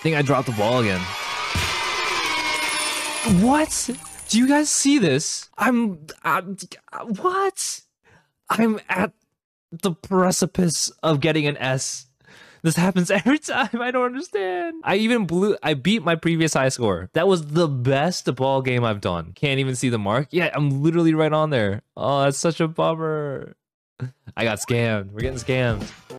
think I dropped the ball again. What? Do you guys see this? What? I'm at the precipice of getting an S. This happens every time. I don't understand. I beat my previous high score. That was the best ball game I've done. Can't even see the mark. Yeah, I'm literally right on there. Oh, that's such a bummer. I got scammed. We're getting scammed.